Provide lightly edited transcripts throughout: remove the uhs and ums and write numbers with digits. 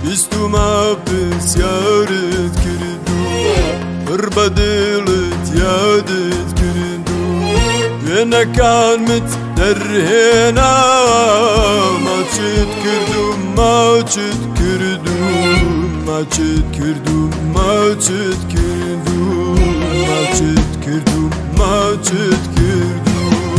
بیستوما پرسیارت کردو پر بدلت یادت کردو وێنەکان مت دەرهێنا ماچت کردو ماچت کردو ماچت کردو ماچت کردو ماچت کردو ماچت کردو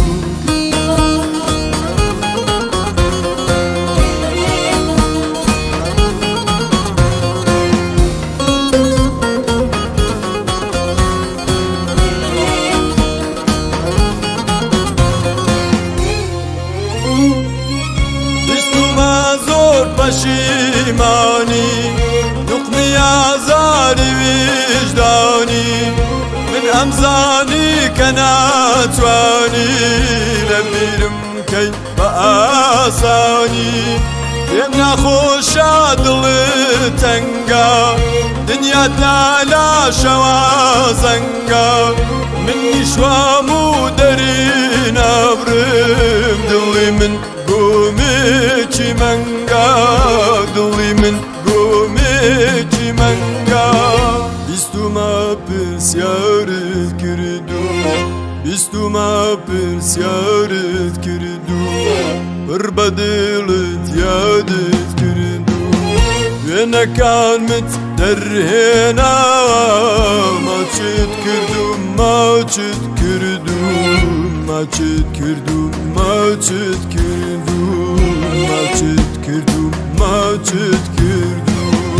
پشیمانی نقمی آزاری وجدانی من امزانی کناتوانی لبیرم کی با آسانی یم نخوشا دل تنگا دنیا تالا شوازنگا من نشوامو درین ابرم دلی من گومی منگا دلی من گومی منگا بیستوما پرسیارت کردو بیستوما پرسیارت کردو پر بدلت یادت کردو وێنەکان مت دەرهێنا ماچت کردو ماچت کردو ماچت کردو ماچت کردو ماچت کردو ماچت کردو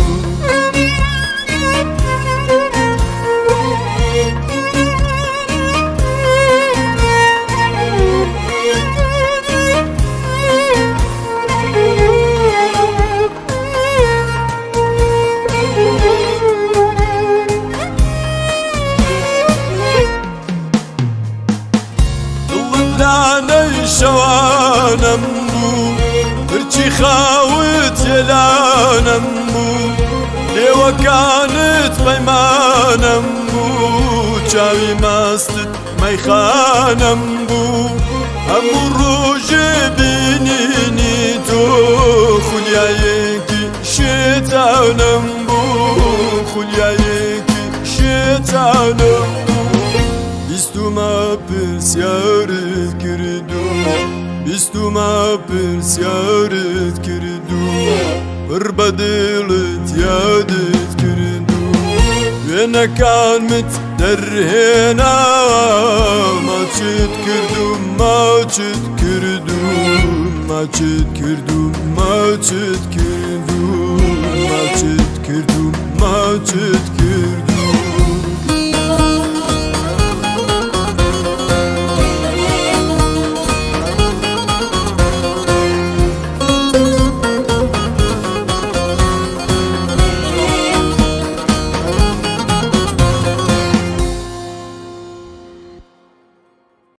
لانەی شەوانم بوو پرچی خاوت یێلانم بوو لێوەکانت پەیمانم بوو چاوی ماستت مەیخانم بوو هەموو ڕۆژێ بینینی تۆ خولیایەکی شێتانم بوو خولیایەکی شێتانم بیستوما پرسیارت کردو بیستوما پرسیارت کردو پر بدلت یادت کردو وێنەکان مت دەرهێنا ماچت کردو ماچت کردو ماچت کردو ماچت کردو ماچت کردو ماچت کردو